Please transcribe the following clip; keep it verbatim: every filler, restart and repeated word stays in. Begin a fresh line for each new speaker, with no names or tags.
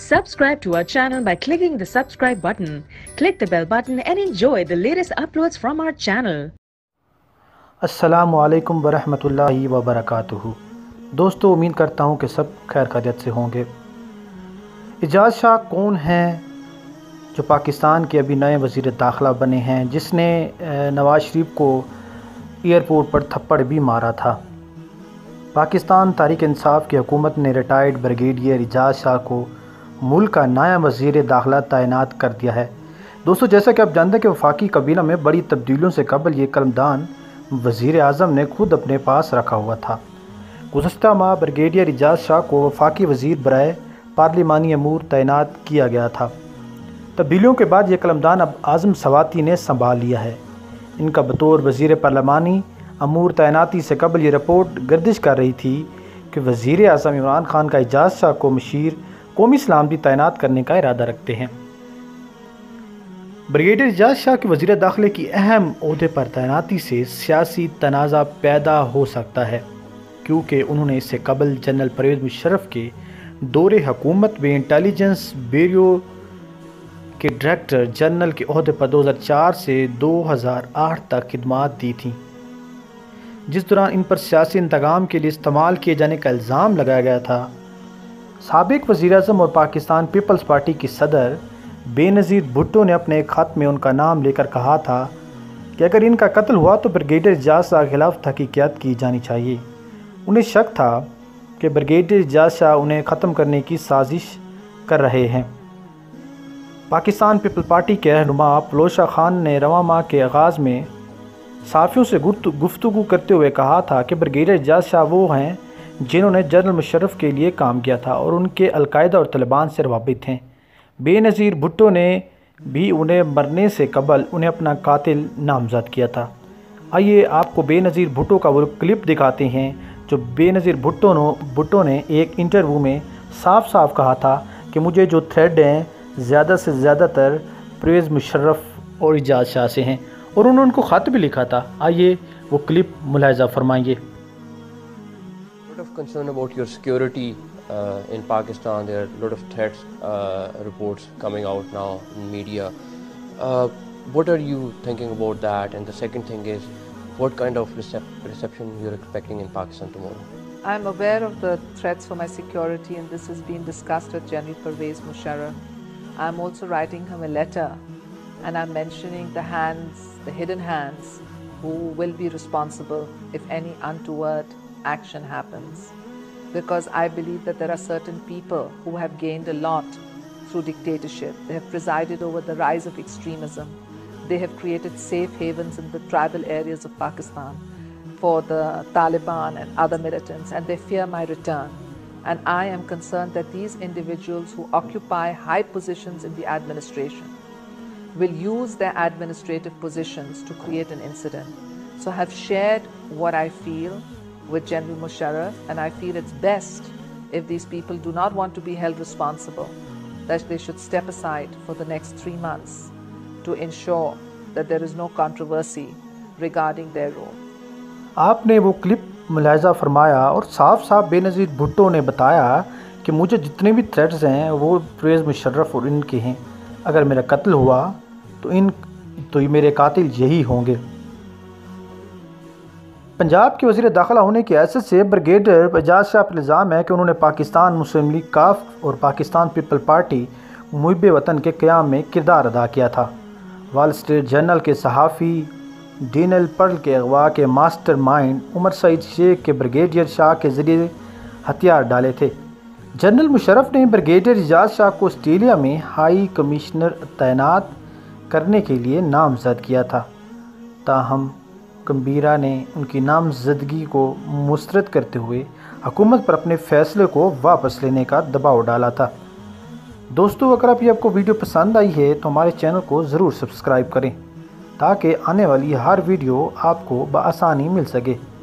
Subscribe to our channel by clicking the subscribe button. Click the bell button and enjoy the latest uploads from our channel.
अस्सलामु अलैकुम वरहमतुल्लाहि वबरकातुहू। दोस्तों, उम्मीद करता हूँ कि सब खैर खैरियत से होंगे। एजाज शाह कौन हैं जो पाकिस्तान के अभी नए वज़ीर दाखिला बने हैं, जिसने नवाज़ शरीफ को एयरपोर्ट पर थप्पड़ भी मारा था। पाकिस्तान तहरीक इंसाफ की हुकूमत ने रिटायर्ड ब्रिगेडियर एजाज शाह को मुल्क का नया वज़ीर दाखिला तैनात कर दिया है। दोस्तों, जैसा कि आप जानते हैं कि वफाकी काबीना में बड़ी तब्दीलियों से कबल ये कलमदान वज़ीर आज़म ने खुद अपने पास रखा हुआ था। गुज़श्ता माह ब्रिगेडियर एजाज शाह को वफाकी वज़ीर बराए पार्लिमानी अमूर तैनात किया गया था। तब्दीलियों के बाद ये कलमदान अब आज़म सवाती ने संभाल लिया है। इनका बतौर वज़ीर पार्लिमानी अमूर तैनाती से कबल ये रिपोर्ट गर्दिश कर रही थी कि वज़ीर आज़म इमरान खान का एजाज शाह को मशीर कौमी सलामती तैनात करने का इरादा रखते हैं। ब्रिगेडियर एजाज शाह के वज़ीर दाखिले की अहम ओहदे पर तैनाती से सियासी तनाज़ा पैदा हो सकता है, क्योंकि उन्होंने इससे कबल जनरल परवेज़ मुशर्रफ के दौरे हुकूमत में इंटेलिजेंस ब्यूरो के डायरेक्टर जनरल के ओहदे पर दो हज़ार चार से दो हज़ार आठ तक खिदमात दी थी, जिस दौरान इन पर सियासी इंतकाम के लिए इस्तेमाल किए जाने का इल्ज़ाम लगाया गया था। साबिक वज़ीर आज़म और पाकिस्तान पीपल्स पार्टी की सदर बेनज़ीर भुट्टो ने अपने एक ख़त में उनका नाम लेकर कहा था कि अगर इनका कत्ल हुआ तो ब्रिगेडियर एजाज शाह के खिलाफ तहकीकात की जानी चाहिए। उन्हें शक था कि ब्रिगेडियर एजाज शाह उन्हें ख़त्म करने की साजिश कर रहे हैं। पाकिस्तान पीपल पार्टी के रहनुमा पलोशा खान ने रवां माह के आगाज़ में सहाफ़ियों से गुफ्तगू करते हुए कहा था कि ब्रिगेडियर एजाज शाह वो हैं जिन्होंने जनरल मुशर्रफ के लिए काम किया था और उनके अलकायदा और तालिबान से रवाबित हैं। बेनज़ीर भुट्टो ने भी उन्हें मरने से कबल उन्हें अपना कातिल नामज़द किया था। आइए आपको बेनज़ीर भुट्टो का वो क्लिप दिखाते हैं जो बेनज़ीर भुट्टो ने भुट्टो ने एक इंटरव्यू में साफ साफ कहा था कि मुझे जो थ्रेड हैं ज़्यादा से ज़्यादातर परवेज़ मुशर्रफ और एजाज शाह से हैं, और उन्होंने उनको ख़त भी लिखा था। आइए वो क्लिप मुलाहिज़ा फरमाइए।
Of concern about your security uh, in Pakistan. There are a lot of threats uh, reports coming out now in media. Uh, what are you thinking about that? And the second thing is, what kind of recep reception you're expecting in Pakistan tomorrow?
I'm aware of the threats for my security, and this has been discussed with General Pervez Musharraf. I'm also writing him a letter, and I'm mentioning the hands, the hidden hands, who will be responsible if any untoward action happens, because I believe that there are certain people who have gained a lot through dictatorship. They have presided over the rise of extremism. They have created safe havens in the tribal areas of Pakistan for the Taliban and other militants, and they fear my return. And I am concerned that these individuals who occupy high positions in the administration will use their administrative positions to create an incident. So I have shared what I feel with General Musharraf, and I feel it's best if these people do not want to be held responsible, that they should step aside for the next three months to ensure that there is no controversy regarding their role.
आपने वो clip मुलाहिज़ा फरमाया और साफ साफ बेनज़ीर भुट्टो ने बताया कि मुझे जितने भी थ्रेट्स हैं वो परवेज़ मुशर्रफ और इनके हैं। अगर मेरा कत्ल हुआ तो इन तो ये मेरे कातिल यही होंगे। पंजाब के वज़ीर दाखिला होने की हैसियत से ब्रिगेडियर एजाज शाह पर इल्ज़ाम है कि उन्होंने पाकिस्तान मुस्लिम लीग काफ और पाकिस्तान पीपल पार्टी मुहिब वतन के क़याम में किरदार अदा किया था। वॉल स्ट्रीट जर्नल के सहाफ़ी डैनियल पर्ल के अगवा के मास्टर माइंड उमर सईद शेख के ब्रिगेडियर शाह के ज़रिए हथियार डाले थे। जनरल मुशर्रफ ने ब्रिगेडियर एजाज शाह को ऑस्ट्रेलिया में हाई कमिश्नर तैनात करने के लिए नामज़द किया था, ताहम कम्बीरा ने उनकी नामज़दगी को मुस्तरद करते हुए हुकूमत पर अपने फ़ैसले को वापस लेने का दबाव डाला था। दोस्तों, अगर आप ये आपको वीडियो पसंद आई है तो हमारे चैनल को ज़रूर सब्सक्राइब करें ताकि आने वाली हर वीडियो आपको बआसानी मिल सके।